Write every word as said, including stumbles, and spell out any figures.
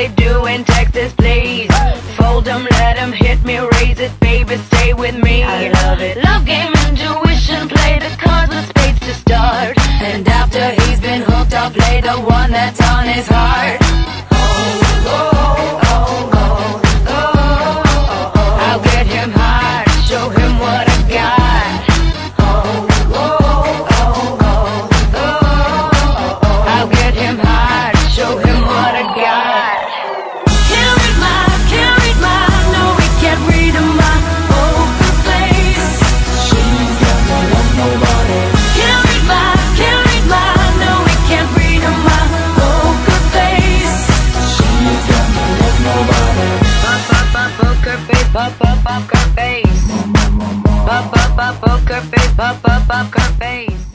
they do in Texas, please. Fold 'em, let 'em hit me, raise it, baby, stay with me. I love it. Love game, intuition, play the cards with spades to start. And after he's been hooked, I'll play the one that's on his heart. Oh, oh, oh, oh, oh, oh, oh. I'll get him hard, show him what I got. Oh, oh, oh, oh, oh, oh. I'll get him hard, show him what I got. Can't read my, can't read my, no, he can't read my poker face. She's got no love, nobody. Can't read my, can't read my, no, he can't read my poker face. She's got no love, nobody. Pop, pop, pop, poker face, pop, pop, poker face. Pop, pop, pop, poker face, pop, pop, poker face.